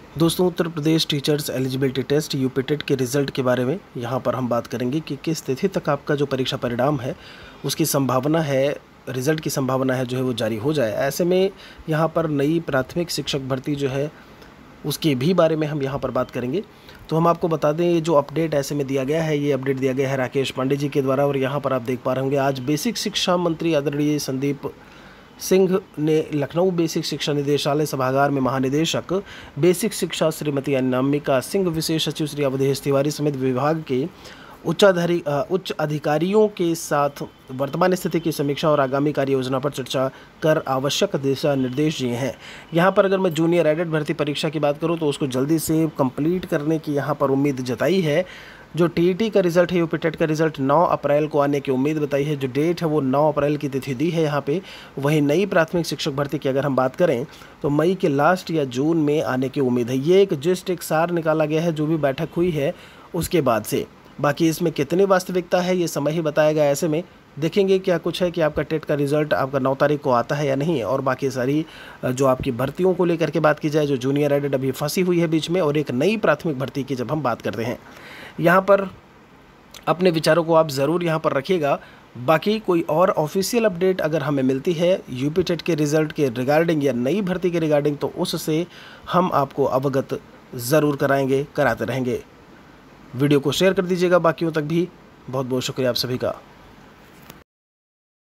दोस्तों, Uttar Pradesh teachers eligibility test UP TET के result के बारे में यहाँ पर हम बात करेंगे कि किस तिथि तक आपका जो परीक्षा परिणाम है उसकी संभावना है, रिज़ल्ट की संभावना है जो है वो जारी हो जाए। ऐसे में यहाँ पर नई प्राथमिक शिक्षक भर्ती जो है उसके भी बारे में हम यहाँ पर बात करेंगे। तो हम आपको बता दें, ये जो अपडेट ऐसे में दिया गया है, ये अपडेट दिया गया है राकेश पांडे जी के द्वारा। और यहाँ पर आप देख पा रहे होंगे, आज बेसिक शिक्षा मंत्री आदरणीय संदीप सिंह ने लखनऊ बेसिक शिक्षा निदेशालय सभागार में महानिदेशक बेसिक शिक्षा श्रीमती अनामिका सिंह, विशेष सचिव श्री अवधेश तिवारी समेत विभाग के उच्च अधिकारियों के साथ वर्तमान स्थिति की समीक्षा और आगामी कार्य योजना पर चर्चा कर आवश्यक दिशा निर्देश दिए हैं। यहाँ पर अगर मैं जूनियर एडेड भर्ती परीक्षा की बात करूँ तो उसको जल्दी से कंप्लीट करने की यहाँ पर उम्मीद जताई है। जो टीईटी का रिज़ल्ट है, यूपी टेट का रिज़ल्ट 9 अप्रैल को आने की उम्मीद बताई है। जो डेट है वो 9 अप्रैल की तिथि दी है यहाँ पे। वहीं नई प्राथमिक शिक्षक भर्ती की अगर हम बात करें तो मई के लास्ट या जून में आने की उम्मीद है। ये एक सार निकाला गया है जो भी बैठक हुई है उसके बाद से। बाकी इसमें कितनी वास्तविकता है ये समय ही बताएगा। ऐसे में देखेंगे क्या कुछ है कि आपका टेट का रिज़ल्ट आपका 9 तारीख को आता है या नहीं। और बाकी सारी जो आपकी भर्तियों को लेकर के बात की जाए, जो जूनियर एडेड अभी फंसी हुई है बीच में, और एक नई प्राथमिक भर्ती की जब हम बात करते हैं, यहाँ पर अपने विचारों को आप ज़रूर यहाँ पर रखिएगा। बाकी कोई और ऑफिशियल अपडेट अगर हमें मिलती है यूपी टेट के रिज़ल्ट के रिगार्डिंग या नई भर्ती के रिगार्डिंग, तो उससे हम आपको अवगत ज़रूर कराते रहेंगे। वीडियो को शेयर कर दीजिएगा बाकियों तक भी। बहुत बहुत शुक्रिया आप सभी का।